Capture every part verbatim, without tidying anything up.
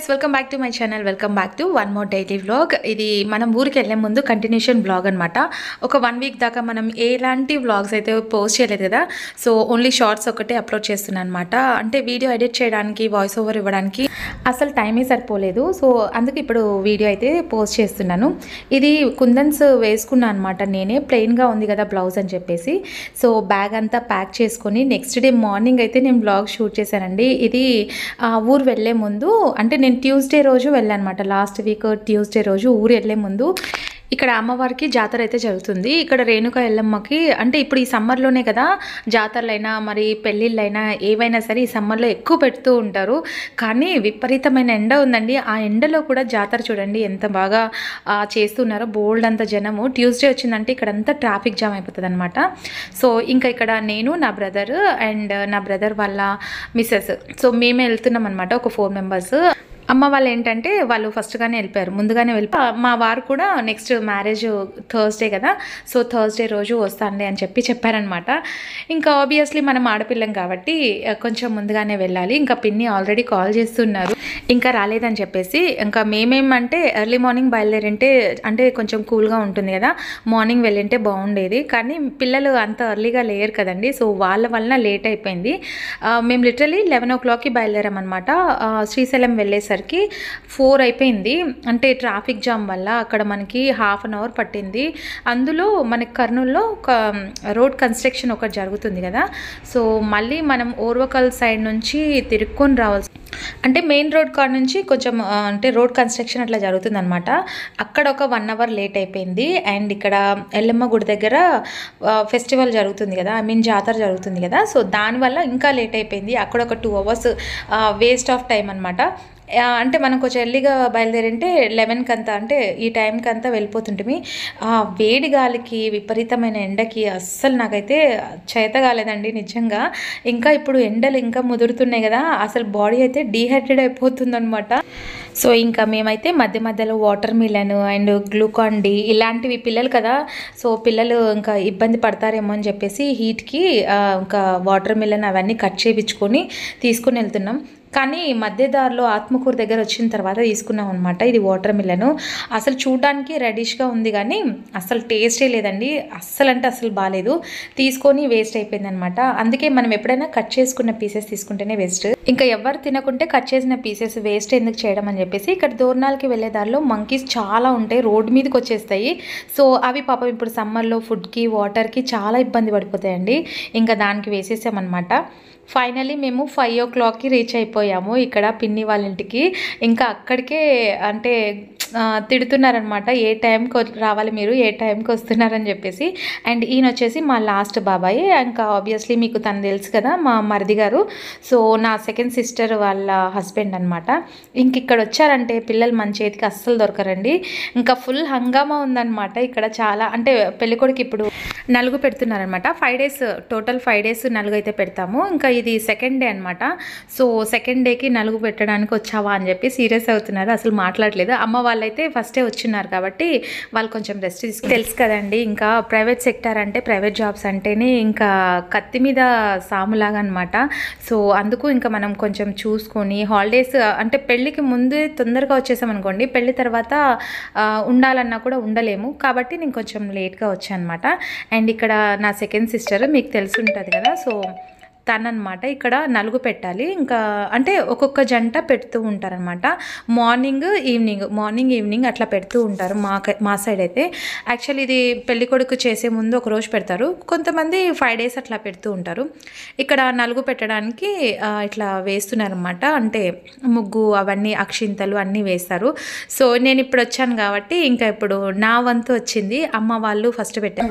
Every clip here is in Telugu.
guys, welcome back to my channel. Welcome back to one more daily vlog. ఇది మనం ఊరికి వెళ్ళే ముందు కంటిన్యూషన్ వ్లాగ్ అనమాట. ఒక వన్ వీక్ దాకా మనం ఎలాంటి వ్లాగ్స్ అయితే పోస్ట్ చేయలేదు కదా, సో ఓన్లీ షార్ట్స్ ఒకటే అప్లోడ్ చేస్తున్నాను అనమాట. అంటే వీడియో ఎడిట్ చేయడానికి, వాయిస్ ఓవర్ ఇవ్వడానికి అసలు టైమే సరిపోలేదు. సో అందుకు ఇప్పుడు వీడియో అయితే పోస్ట్ చేస్తున్నాను. ఇది కుందన్స్ వేసుకున్నాను అనమాట. నేనే ప్లెయిన్గా ఉంది కదా బ్లౌజ్ అని చెప్పేసి, సో బ్యాగ్ అంతా ప్యాక్ చేసుకొని నెక్స్ట్ డే మార్నింగ్ అయితే నేను వ్లాగ్ షూట్ చేశానండి. ఇది ఊరు వెళ్ళే ముందు, అంటే నేను ట్యూస్డే రోజు వెళ్ళాను అనమాట. లాస్ట్ వీక్ ట్యూస్డే రోజు ఊరు వెళ్ళే ముందు ఇక్కడ అమ్మవారికి జాతర అయితే జరుగుతుంది. ఇక్కడ రేణుక ఎల్లమ్మకి, అంటే ఇప్పుడు ఈ సమ్మర్లోనే కదా జాతరలైనా మరి పెళ్ళిళ్ళైనా ఏవైనా సరే ఈ సమ్మర్లో ఎక్కువ పెడుతూ ఉంటారు. కానీ విపరీతమైన ఎండ ఉందండి. ఆ ఎండలో కూడా జాతర చూడండి ఎంత బాగా చేస్తున్నారో. బోల్డ్ అంత జనము. ట్యూస్డే వచ్చిందంటే ఇక్కడంతా ట్రాఫిక్ జామ్ అయిపోతుంది అనమాట. సో ఇంకా ఇక్కడ నేను, నా బ్రదర్ అండ్ నా బ్రదర్ వాళ్ళ మిస్సెస్, సో మేమే వెళ్తున్నాం అనమాట. ఒక ఫోర్ మెంబర్స్. అమ్మ వాళ్ళు ఏంటంటే వాళ్ళు ఫస్ట్గానే వెళ్ళిపోయారు, ముందుగానే వెళ్ళిపోయి. మా వారు కూడా నెక్స్ట్ మ్యారేజ్ థర్స్డే కదా, సో థర్స్డే రోజు వస్తానులే అని చెప్పి చెప్పారనమాట. ఇంకా ఆబ్వియస్లీ మనం ఆడపిల్లం కాబట్టి కొంచెం ముందుగానే వెళ్ళాలి. ఇంకా పిన్ని ఆల్రెడీ కాల్ చేస్తున్నారు ఇంకా రాలేదని చెప్పేసి. ఇంకా మేమేమంటే ఎర్లీ మార్నింగ్ బయలుదేరింటే అంటే కొంచెం కూల్గా ఉంటుంది కదా, మార్నింగ్ వెళ్ళింటే బాగుండేది. కానీ పిల్లలు అంత ఎర్లీగా లేరు కదండి, సో వాళ్ళ వలన లేట్ అయిపోయింది. మేము లిటరలీ లెవెన్ ఓ క్లాక్కి బయలుదేరామన్నమాట. శ్రీశైలం వెళ్ళేసరికి ఫోర్ అయిపోయింది. అంటే ట్రాఫిక్ జామ్ వల్ల అక్కడ మనకి హాఫ్ అన్ అవర్ పట్టింది. అందులో మనకి కర్నూలులో ఒక రోడ్ కన్స్ట్రక్షన్ ఒకటి జరుగుతుంది కదా, సో మళ్ళీ మనం ఓర్వకల్ సైడ్ నుంచి తిరుక్కొని రావాల్సి, అంటే మెయిన్ రోడ్ కాడ నుంచి కొంచెం అంటే రోడ్ కన్స్ట్రక్షన్ అట్లా జరుగుతుంది అనమాట. అక్కడ ఒక వన్ అవర్ లేట్ అయిపోయింది. అండ్ ఇక్కడ ఎల్లమ్మ గుడి దగ్గర ఫెస్టివల్ జరుగుతుంది కదా, ఐ మీన్ జాతర జరుగుతుంది కదా, సో దానివల్ల ఇంకా లేట్ అయిపోయింది. అక్కడ ఒక two hours waste of time అనమాట. అంటే మనం కొంచెం ఎర్లీగా బయలుదేరింటే లెవెన్కి అంతా, అంటే ఈ టైంకి అంతా వెళ్ళిపోతుంటే వేడి గాలికి విపరీతమైన ఎండకి అస్సలు నాకైతే చేత కాలేదండి నిజంగా. ఇంకా ఇప్పుడు ఎండలు ఇంకా ముదురుతున్నాయి కదా, అసలు బాడీ అయితే డీహైడ్రేట్ అయిపోతుంది అనమాట. సో ఇంకా మేమైతే మధ్య మధ్యలో watermelon and Glucon D ఇలాంటివి, పిల్లలు కదా సో పిల్లలు ఇంకా ఇబ్బంది పడతారేమో అని చెప్పేసి హీట్కి ఇంకా వాటర్ మిలన్ అవన్నీ కట్ చేయించుకొని తీసుకుని వెళ్తున్నాం. కానీ మధ్యదారిలో ఆత్మకూరు దగ్గర వచ్చిన తర్వాత తీసుకున్నాం అనమాట. ఇది వాటర్ మిలను. అసలు చూడడానికి రెడిష్గా ఉంది కానీ అసలు టేస్టే లేదండి. అస్సలు అంటే అసలు బాగాలేదు. తీసుకొని వేస్ట్ అయిపోయింది అనమాట. అందుకే మనం ఎప్పుడైనా కట్ చేసుకున్న పీసెస్ తీసుకుంటేనే వేస్ట్. ఇంకా ఎవరు తినకుంటే కట్ చేసిన పీసెస్ వేస్ట్ ఎందుకు చేయడం అని చెప్పేసి ఇక్కడ దూరణాలకి వెళ్ళే దారిలో మంకీస్ చాలా ఉంటాయి, రోడ్డు మీదకి వచ్చేస్తాయి. సో అవి పాపం ఇప్పుడు సమ్మర్లో ఫుడ్కి వాటర్కి చాలా ఇబ్బంది పడిపోతాయండి. ఇంకా దానికి వేసేసామన్నమాట. ఫైనలీ మేము ఫైవ్ ఓ క్లాక్కి రీచ్ అయిపోయాము ఇక్కడ పిన్ని వాళ్ళ ఇంటికి. ఇంకా అక్కడికే అంటే తిడుతున్నారనమాట, ఏ టైంకి రావాలి మీరు, ఏ టైంకి వస్తున్నారని చెప్పేసి. అండ్ ఈయన వచ్చేసి మా లాస్ట్ బాబాయ్. ఇంకా ఆబ్వియస్లీ మీకు తను తెలుసు కదా, మా మరిది గారు. సో నా సెకండ్ సిస్టర్ వాళ్ళ హస్బెండ్ అనమాట. ఇంక ఇక్కడ వచ్చారంటే పిల్లలు మన చేతికి అస్సలు దొరకరండి. ఇంకా ఫుల్ హంగామా ఉందన్నమాట ఇక్కడ. చాలా అంటే పెళ్ళికొడుకు ఇప్పుడు నలుగు పెడుతున్నారనమాట. Five days total five days నలుగు అయితే పెడతాము. ఇంకా ఇది సెకండ్ డే అనమాట. సో సెకండ్ డేకి నలుగు పెట్టడానికి వచ్చావా అని చెప్పి సీరియస్ అవుతున్నారు, అసలు మాట్లాడలేదు. అమ్మ వాళ్ళైతే ఫస్టే వచ్చిన్నారు కాబట్టి వాళ్ళు కొంచెం రెస్ట్ తీసుకు, తెలుసు కదండి ఇంకా ప్రైవేట్ సెక్టర్ అంటే, ప్రైవేట్ జాబ్స్ అంటేనే ఇంకా కత్తి మీద సాములాగా అనమాట. సో అందుకు ఇంకా మనం కొంచెం చూసుకొని హాలిడేస్, అంటే పెళ్ళికి ముందు తొందరగా వచ్చేసాం అనుకోండి, పెళ్ళి తర్వాత ఉండాలన్నా కూడా ఉండలేము. కాబట్టి నేను కొంచెం లేట్గా వచ్చాను అనమాట. అండ్ ఇక్కడ నా సెకండ్ సిస్టర్ మీకు తెలిసి ఉంటుంది కదా, సో తననమాట. ఇక్కడ నలుగు పెట్టాలి. ఇంకా అంటే ఒక్కొక్క జంట పెడుతూ ఉంటారనమాట. మార్నింగ్ ఈవినింగ్ మార్నింగ్ ఈవినింగ్ అట్లా పెడుతూ ఉంటారు మా మా సైడ్ అయితే. యాక్చువల్లీ ఇది పెళ్ళికొడుకు చేసే ముందు ఒక రోజు పెడతారు, కొంతమంది ఫైవ్ డేస్ అట్లా పెడుతూ ఉంటారు. ఇక్కడ నలుగు పెట్టడానికి ఇట్లా వేస్తున్నారనమాట. అంటే ముగ్గు అవన్నీ అక్షింతలు అన్నీ వేస్తారు. సో నేను ఇప్పుడు వచ్చాను కాబట్టి ఇంకా ఇప్పుడు నా వంతు వచ్చింది. అమ్మ వాళ్ళు ఫస్ట్ పెట్టారు.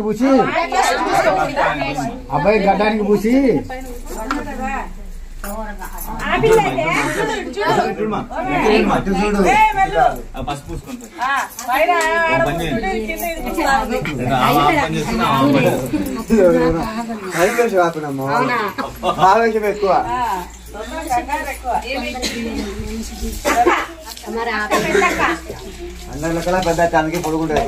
అందరిలో పెద్ద చానికి పొడుగుంటుంది.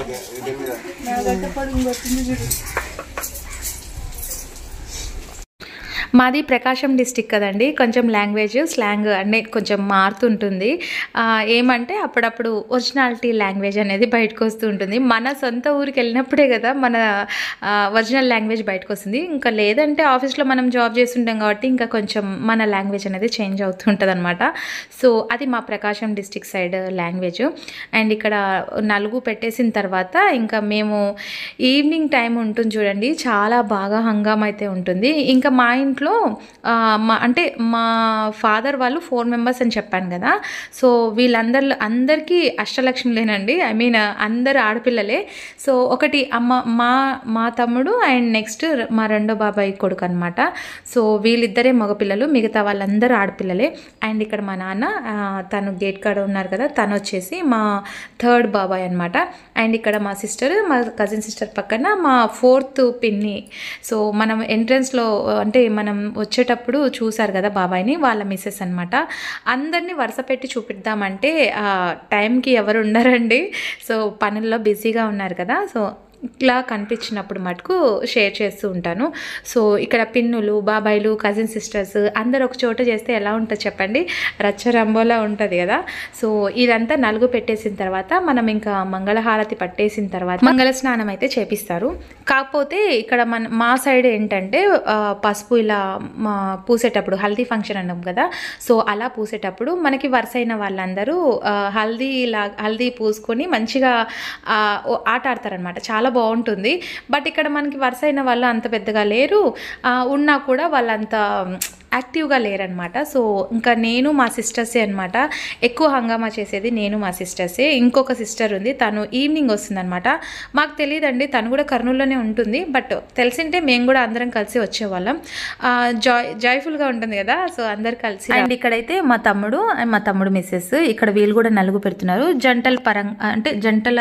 మాది ప్రకాశం డిస్టిక్ కదండి, కొంచెం లాంగ్వేజ్ స్లాంగ్ అనే కొంచెం మారుతుంటుంది. ఏమంటే అప్పుడప్పుడు ఒరిజినాలిటీ లాంగ్వేజ్ అనేది బయటకు వస్తూ ఉంటుంది. మన సొంత ఊరికి వెళ్ళినప్పుడే కదా మన ఒరిజినల్ లాంగ్వేజ్ బయటకు వస్తుంది. ఇంకా లేదంటే ఆఫీస్లో మనం జాబ్ చేస్తుంటాం కాబట్టి ఇంకా కొంచెం మన లాంగ్వేజ్ అనేది చేంజ్ అవుతుంటుంది అనమాట. సో అది మా Prakasam district side language. And ఇక్కడ నలుగు పెట్టేసిన తర్వాత ఇంకా మేము ఈవినింగ్ టైం ఉంటుంది చూడండి, చాలా బాగా హంగామా అయితే ఉంటుంది. ఇంకా మా ఇంట్లో మా అంటే మా ఫాదర్ వాళ్ళు ఫోర్ మెంబర్స్ అని చెప్పాను కదా, సో వీళ్ళందరిలో అందరికీ అష్టలక్ష్మిలేనండి, ఐ మీన్ అందరు ఆడపిల్లలే. సో ఒకటి అమ్మ మా మా తమ్ముడు అండ్ నెక్స్ట్ మా రెండో బాబాయ్ కొడుకు అనమాట. సో వీళ్ళిద్దరే మగపిల్లలు, మిగతా వాళ్ళందరూ ఆడపిల్లలే. అండ్ ఇక్కడ మా నాన్న తను గేట్ కాడ ఉన్నారు కదా, తను వచ్చేసి మా థర్డ్ బాబాయ్ అనమాట. అండ్ ఇక్కడ మా సిస్టర్, మా కజిన్ సిస్టర్ పక్కన మా ఫోర్త్ పిన్ని. సో మనం ఎంట్రన్స్లో అంటే మనం వచ్చేటప్పుడు చూసారు కదా బాబాయ్ని, వాళ్ళ మిస్సెస్ అనమాట. అందరినీ వరుస పెట్టి చూపిద్దామంటే టైంకి ఎవరు ఉండరండి, సో పనుల్లో బిజీగా ఉన్నారు కదా. సో ఇట్లా కనిపించినప్పుడు మటుకు షేర్ చేస్తూ ఉంటాను. సో ఇక్కడ పిన్నులు, బాబాయిలు, కజిన్ సిస్టర్స్ అందరు ఒక చోట చేస్తే ఎలా ఉంటుంది చెప్పండి, రచ్చరంబోలా ఉంటుంది కదా. సో ఇదంతా నలుగు పెట్టేసిన తర్వాత మనం ఇంకా మంగళహారతి పట్టేసిన తర్వాత మంగళ స్నానం అయితే చేపిస్తారు. కాకపోతే ఇక్కడ మన మా సైడ్ ఏంటంటే పసుపు ఇలా పూసేటప్పుడు హల్దీ ఫంక్షన్ అన్నాం కదా, సో అలా పూసేటప్పుడు మనకి వరుస అయిన వాళ్ళందరూ హల్దీ లా హల్దీ పూసుకొని మంచిగా ఆట ఆడతారనమాట. చాలా బాగుంటుంది. బట్ ఇక్కడ మనకి వరుస అయిన వాళ్ళు అంత పెద్దగా లేరు, ఉన్నా కూడా వాళ్ళంత యాక్టివ్గా లేరనమాట. సో ఇంకా నేను మా సిస్టర్సే అనమాట, ఎక్కువ హంగామా చేసేది నేను మా సిస్టర్సే. ఇంకొక సిస్టర్ ఉంది, తను ఈవినింగ్ వస్తుందనమాట. మాకు తెలియదండి, తను కూడా కర్నూలులోనే ఉంటుంది, బట్ తెలిసింటే మేము కూడా అందరం కలిసి వచ్చేవాళ్ళం. జాయ్ జాయ్ఫుల్గా ఉంటుంది కదా, సో అందరు కలిసి. అండ్ ఇక్కడైతే మా తమ్ముడు అండ్ మా తమ్ముడు మిస్సెస్ ఇక్కడ వీళ్ళు కూడా నలుగు పెడుతున్నారు. జంటల పరంగా అంటే జంటల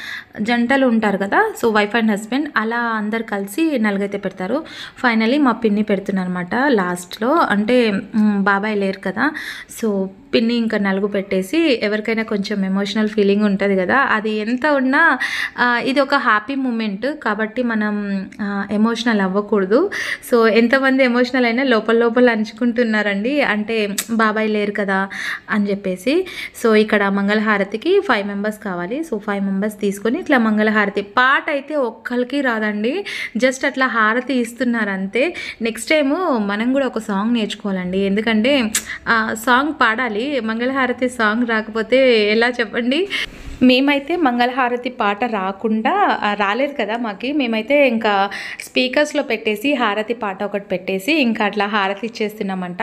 జంటలు ఉంటారు కదా, సో వైఫ్ అండ్ హస్బెండ్ అలా అందరు కలిసి నలుగైతే పెడతారు. ఫైనలీ మా పిన్ని పెడుతున్నారు అనమాట లాస్ట్లో, అంటే బాబాయ్ లేరు కదా, సో పిన్ని ఇంకా నలుగు పెట్టేసి ఎవరికైనా కొంచెం ఎమోషనల్ ఫీలింగ్ ఉంటుంది కదా, అది ఎంత ఉన్నా ఇది ఒక హ్యాపీ మూమెంట్ కాబట్టి మనం ఎమోషనల్ అవ్వకూడదు. సో ఎంతమంది ఎమోషనల్ అయినా లోపల లోపల అంచుకుంటున్నారండి, అంటే బాబాయ్ లేరు కదా అని చెప్పేసి. సో ఇక్కడ మంగళహారతికి ఫైవ్ మెంబర్స్ కావాలి, సో ఫైవ్ మెంబర్స్ తీసుకొని ఇట్లా మంగళహారతి పాట అయితే ఒక్కరికి రాదండి, జస్ట్ అట్లా హారతి ఇస్తున్నారు అంతే. నెక్స్ట్ టైము మనం కూడా ఒక సాంగ్ నేర్చుకోవాలండి, ఎందుకంటే సాంగ్ పాడాలి. మంగళహారతి సాంగ్ రాకపోతే ఎలా చెప్పండి. మేమైతే మంగళహారతి పాట రాకుండా రాలేదు కదా మాకి, మేమైతే ఇంకా స్పీకర్స్లో పెట్టేసి హారతి పాట ఒకటి పెట్టేసి ఇంకా అట్లా హారతి ఇచ్చేస్తున్నామంట.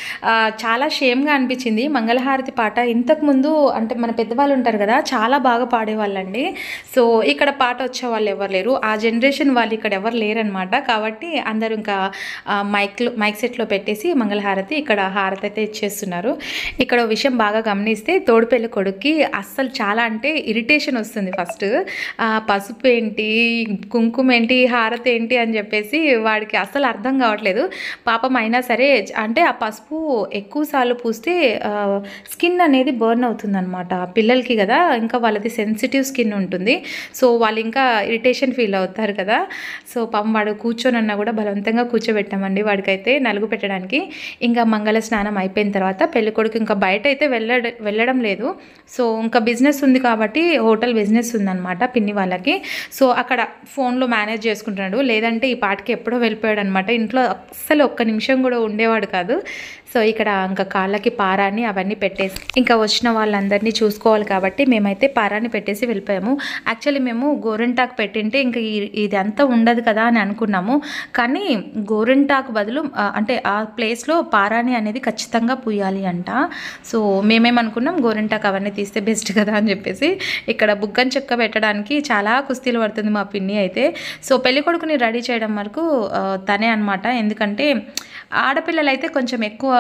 చాలా షేమ్గా అనిపించింది. మంగళహారతి పాట ఇంతకుముందు అంటే మన పెద్దవాళ్ళు ఉంటారు కదా, చాలా బాగా పాడేవాళ్ళండి. సో ఇక్కడ పాట వచ్చే వాళ్ళు ఎవరు లేరు, ఆ జనరేషన్ వాళ్ళు ఇక్కడ ఎవరు లేరనమాట. కాబట్టి అందరూ ఇంకా మైక్లో మైక్ సెట్లో పెట్టేసి మంగళహారతి ఇక్కడ హారతి అయితే ఇచ్చేస్తున్నారు. ఇక్కడ విషయం బాగా గమనిస్తే తోడుపెళ్లి కొడుక్కి అస్సలు చాలా అంటే ఇరిటేషన్ వస్తుంది. ఫస్ట్ పసుపు ఏంటి, కుంకుమ ఏంటి, హారతి ఏంటి అని చెప్పేసి వాడికి అస్సలు అర్థం కావట్లేదు పాపం. అయినా సరే అంటే ఆ పసుపు ఎక్కువసార్లు పూస్తే స్కిన్ అనేది బర్న్ అవుతుంది అనమాట పిల్లలకి కదా, ఇంకా వాళ్ళది సెన్సిటివ్ స్కిన్ ఉంటుంది. సో వాళ్ళు ఇంకా ఇరిటేషన్ ఫీల్ అవుతారు కదా. సో పాపం వాడు కూర్చొని అన్నా కూడా బలవంతంగా కూర్చోబెట్టామండి వాడికైతే నలుగు పెట్టడానికి. ఇంకా మంగళ స్నానం అయిపోయిన తర్వాత పెళ్ళికొడుకు ఇంకా బయట అయితే వెళ్ళ వెళ్ళడం లేదు. సో ఇంకా బిజినెస్ ఉంది కాబట్టి హోటల్ బిజినెస్ ఉందన్నమాట పిన్ని వాళ్ళకి. సో అక్కడ ఫోన్లో మేనేజ్ చేసుకుంటున్నాడు, లేదంటే ఈ పాటకి ఎప్పుడో వెళ్ళిపోయాడు అనమాట. ఇంట్లో అస్సలు ఒక్క నిమిషం కూడా ఉండేవాడు కాదు. సో ఇక్కడ ఇంకా కాళ్ళకి పారాన్ని అవన్నీ పెట్టేసి ఇంకా వచ్చిన వాళ్ళందరినీ చూసుకోవాలి కాబట్టి మేమైతే పారాన్ని పెట్టేసి వెళ్ళిపోయాము. యాక్చువల్లీ మేము గోరింటాకు పెట్టింటే ఇంకా ఇది అంతా ఉండదు కదా అని అనుకున్నాము, కానీ గోరింటాకు బదులు అంటే ఆ ప్లేస్లో పారాని అనేది ఖచ్చితంగా పూయాలి అంట. సో మేమేమనుకున్నాం గోరింటాకు అవన్నీ తీస్తే బెస్ట్ కదా అని చెప్పేసి ఇక్కడ బుగ్గని చెక్క పెట్టడానికి చాలా కుస్తీలు పడుతుంది మా పిన్ని అయితే. సో పెళ్ళికొడుకుని రెడీ చేయడం వరకు తనే అనమాట, ఎందుకంటే ఆడపిల్లలు అయితే కొంచెం ఎక్కువ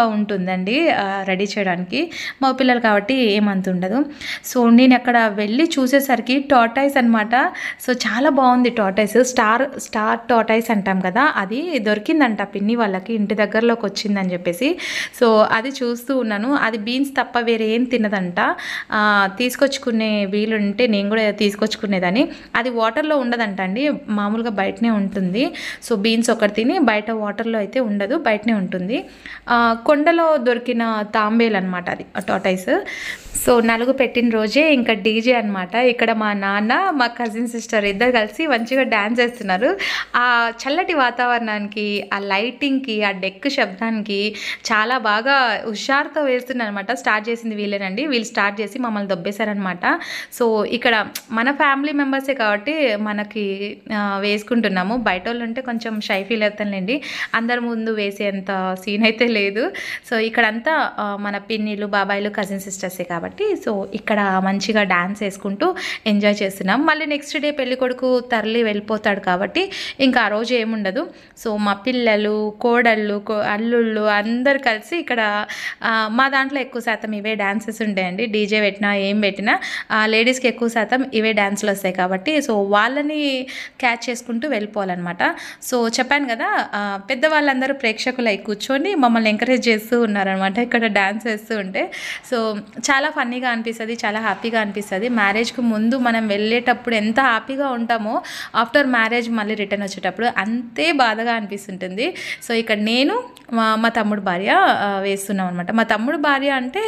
ఉంటుందండి రెడీ చేయడానికి. మా పిల్లలు కాబట్టి ఏమంత ఉండదు. సో నేను అక్కడ వెళ్ళి చూసేసరికి టార్టాయిస్ అనమాట. సో చాలా బాగుంది టార్టాయిస్, స్టార్ స్టార్ టార్టాయిస్ అంటాం కదా, అది దొరికిందంట పిన్ని వాళ్ళకి, ఇంటి దగ్గరలోకి వచ్చిందని చెప్పేసి. సో అది చూస్తూ ఉన్నాను. అది బీన్స్ తప్ప వేరే ఏం తినదంట. తీసుకొచ్చుకునే వీలుంటే నేను కూడా తీసుకొచ్చుకునేదాన్ని. అది వాటర్లో ఉండదంట అండి, మామూలుగా బయటనే ఉంటుంది. సో బీన్స్ ఒకటి తిని బయట వాటర్లో అయితే ఉండదు, బయటనే ఉంటుంది. కొండలో దొరికిన తాంబేలు అనమాట అది టార్టాయిస్. సో నలుగు పెట్టిన రోజే ఇంకా డీజే అనమాట. ఇక్కడ మా నాన్న మా కజిన్ సిస్టర్ ఇద్దరు కలిసి మంచిగా డ్యాన్స్ చేస్తున్నారు. ఆ చల్లటి వాతావరణానికి, ఆ లైటింగ్కి, ఆ డెక్ శబ్దానికి చాలా బాగా హుషారుతో వేస్తున్నారు అనమాట. స్టార్ట్ చేసింది వీళ్ళేనండి, వీళ్ళు స్టార్ట్ చేసి మమ్మల్ని దొబ్బేశారనమాట. సో ఇక్కడ మన ఫ్యామిలీ మెంబర్సే కాబట్టి మనకి వేసుకుంటున్నాము. బయట వాళ్ళు ఉంటే కొంచెం షై ఫీల్ అవుతానులేండి, అందరి ముందు వేసేంత సీన్ అయితే లేదు. సో ఇక్కడంతా మన పిన్నిలు, బాబాయిలు, కజిన్ సిస్టర్సే కాబట్టి సో ఇక్కడ మంచిగా డ్యాన్స్ వేసుకుంటూ ఎంజాయ్ చేస్తున్నాం. మళ్ళీ నెక్స్ట్ డే పెళ్లి కొడుకు తరలి వెళ్ళిపోతాడు కాబట్టి ఇంకా ఆ రోజు ఏముండదు. సో మా పిల్లలు, కోడళ్ళు, అల్లుళ్ళు అందరు కలిసి ఇక్కడ మా దాంట్లో ఎక్కువ శాతం ఇవే డ్యాన్సెస్ ఉంటాయండి. డీజే పెట్టినా ఏం పెట్టినా లేడీస్కి ఎక్కువ శాతం ఇవే డ్యాన్స్లు వస్తాయి కాబట్టి సో వాళ్ళని క్యాచ్ చేసుకుంటూ వెళ్ళిపోవాలన్నమాట. సో చెప్పాను కదా, పెద్దవాళ్ళందరూ ప్రేక్షకులై కూర్చొని మమ్మల్ని ఎంకరేజ్ చేస్తూ ఉన్నారనమాట ఇక్కడ డ్యాన్స్ వేస్తూ ఉంటే. సో చాలా ఫన్నీగా అనిపిస్తుంది, చాలా హ్యాపీగా అనిపిస్తుంది. మ్యారేజ్కి ముందు మనం వెళ్ళేటప్పుడు ఎంత హ్యాపీగా ఉంటామో ఆఫ్టర్ మ్యారేజ్ మళ్ళీ రిటర్న్ వచ్చేటప్పుడు అంతే బాధగా అనిపిస్తుంటుంది. సో ఇక్కడ నేను మా మా తమ్ముడు భార్య వేస్తున్నాం అనమాట. మా తమ్ముడు భార్య అంటే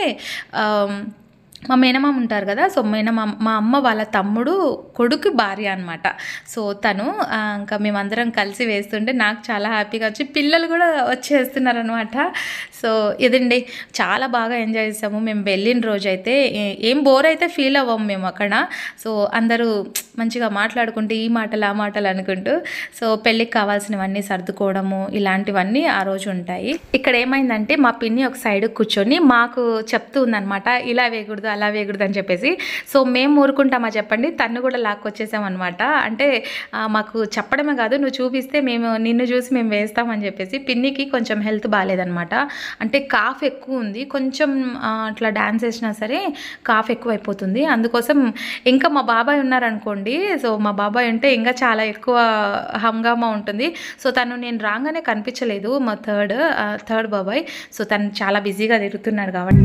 మా మేనమామ ఉంటారు కదా, సో మేనమామ మా అమ్మ వాళ్ళ తమ్ముడు కొడుకు భార్య అనమాట. సో తను ఇంకా మేమందరం కలిసి వేస్తుంటే నాకు చాలా హ్యాపీగా వచ్చి పిల్లలు కూడా వచ్చేస్తున్నారనమాట. సో ఇదండి, చాలా బాగా ఎంజాయ్ చేసాము మేము వెళ్ళిన రోజు అయితే. ఏం బోర్ అయితే ఫీల్ అవ్వము మేము అక్కడ. సో అందరూ మంచిగా మాట్లాడుకుంటూ ఈ మాటలు ఆ మాటలు అనుకుంటూ సో పెళ్ళికి కావాల్సినవన్నీ సర్దుకోవడము ఇలాంటివన్నీ ఆ రోజు ఉంటాయి. ఇక్కడ ఏమైందంటే మా పిన్ని ఒక సైడ్ కూర్చొని మాకు చెప్తూ ఉందనమాట, ఇలా వేయకూడదు అలా వేయకూడదు అని చెప్పేసి. సో మేము ఊరుకుంటామా చెప్పండి, తను కూడా లాక్కొచ్చేసామన్నమాట. అంటే మాకు చెప్పడమే కాదు, నువ్వు చూపిస్తే మేము నిన్ను చూసి మేము వేస్తామని చెప్పేసి. పిన్నికి కొంచెం హెల్త్ బాగాలేదనమాట, అంటే కాఫ్ ఎక్కువ ఉంది, కొంచెం అట్లా డ్యాన్స్ వేసినా సరే కాఫ్ ఎక్కువ అయిపోతుంది. అందుకోసం ఇంకా మా బాబాయ్ ఉన్నారనుకోండి, సో మా బాబాయ్ ఉంటే ఇంకా చాలా ఎక్కువ హంగామా ఉంటుంది. సో తను నేను రాగానే కనిపించలేదు, మా థర్డ్ థర్డ్ బాబాయ్. సో తను చాలా బిజీగా తిరుగుతున్నాడు కాబట్టి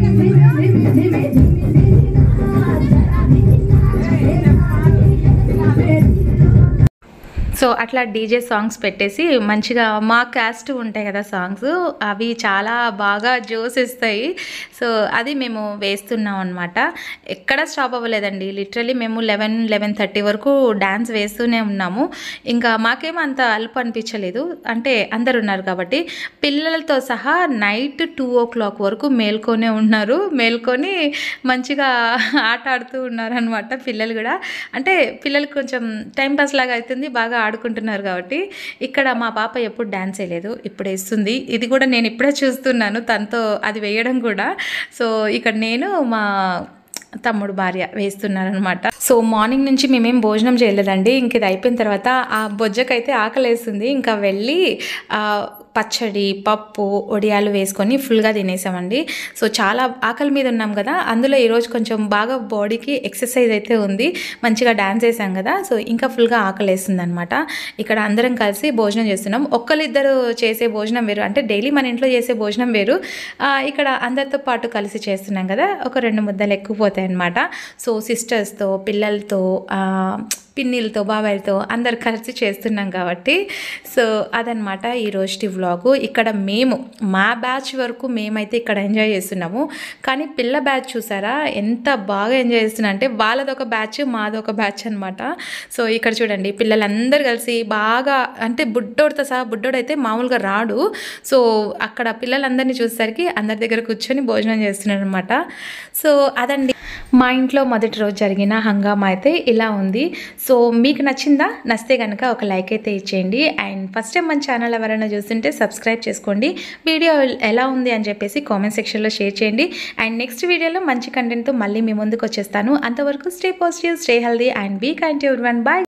సో అట్లా డీజే సాంగ్స్ పెట్టేసి మంచిగా మా క్యాస్ట్ ఉంటాయి కదా సాంగ్స్, అవి చాలా బాగా జోస్ ఇస్తాయి. సో అది మేము వేస్తున్నాం అనమాట. ఎక్కడ స్టాప్ అవ్వలేదండి, లిటరలీ మేము లెవెన్ లెవెన్ థర్టీ వరకు డ్యాన్స్ వేస్తూనే ఉన్నాము. ఇంకా మాకేమో అంత అలుపు అనిపించలేదు, అంటే అందరు ఉన్నారు కాబట్టి. పిల్లలతో సహా నైట్ టూ ఓ క్లాక్ వరకు మేల్కొనే ఉన్నారు, మేల్కొని మంచిగా ఆట ఆడుతూ ఉన్నారు అనమాట పిల్లలు కూడా. అంటే పిల్లలకి కొంచెం టైంపాస్ లాగా అవుతుంది, బాగా ఆడుకుంటున్నారు కాబట్టి. ఇక్కడ మా పాప ఎప్పుడు డ్యాన్స్ వేయలేదు, ఇప్పుడు వేస్తుంది. ఇది కూడా నేను ఇప్పుడే చూస్తున్నాను తనతో అది వేయడం కూడా. సో ఇక్కడ నేను మా తమ్ముడు భార్య వేస్తున్నారనమాట. సో మార్నింగ్ నుంచి మేమేం భోజనం చేయలేదండి. ఇంక ఇది అయిపోయిన తర్వాత ఆ బొజ్జకైతే ఆకలేస్తుంది, ఇంకా వెళ్ళి పచ్చడి, పప్పు, వడియాలు వేసుకొని ఫుల్గా తినేసామండి. సో చాలా ఆకలి మీద ఉన్నాం కదా, అందులో ఈరోజు కొంచెం బాగా బాడీకి ఎక్సర్సైజ్ అయితే ఉంది, మంచిగా డ్యాన్స్ వేసాం కదా. సో ఇంకా ఫుల్గా ఆకలి వేస్తుంది అనమాట. ఇక్కడ అందరం కలిసి భోజనం చేస్తున్నాం. ఒక్కరిద్దరు చేసే భోజనం వేరు, అంటే డైలీ మన ఇంట్లో చేసే భోజనం వేరు, ఇక్కడ అందరితో పాటు కలిసి చేస్తున్నాం కదా, ఒక రెండు ముద్దలు ఎక్కువ పోతాయి అన్నమాట. సో సిస్టర్స్తో, పిల్లలతో, పిన్నిలతో, బాబాయ్లతో అందరు కలిసి చేస్తున్నాం కాబట్టి. సో అదనమాట ఈరోజు వ్లాగు. ఇక్కడ మేము మా బ్యాచ్ వరకు మేమైతే ఇక్కడ ఎంజాయ్ చేస్తున్నాము, కానీ పిల్ల బ్యాచ్ చూసారా ఎంత బాగా ఎంజాయ్ చేస్తున్నా అంటే వాళ్ళదొక బ్యాచ్ మాదొక బ్యాచ్ అనమాట. సో ఇక్కడ చూడండి పిల్లలందరూ కలిసి బాగా, అంటే బుడ్డోడితో సహా, బుడ్డోడైతే మామూలుగా రాడు. సో అక్కడ పిల్లలందరినీ చూసేసరికి అందరి దగ్గర కూర్చొని భోజనం చేస్తున్నారు అనమాట. సో అదండి మా ఇంట్లో మొదటి రోజు జరిగిన హంగామా అయితే ఇలా ఉంది. సో మీకు నచ్చిందా? నచ్చితే కనుక ఒక లైక్ అయితే ఇచ్చేయండి. అండ్ ఫస్ట్ టైం మన ఛానల్ ఎవరైనా చూస్తుంటే సబ్స్క్రైబ్ చేసుకోండి. వీడియో ఎలా ఉంది అని చెప్పేసి కామెంట్ సెక్షన్లో షేర్ చేయండి. అండ్ నెక్స్ట్ వీడియోలో మంచి కంటెంట్తో మళ్ళీ మీ ముందుకు వచ్చేస్తాను. అంతవరకు stay positive, stay healthy and be kind to everyone. Bye.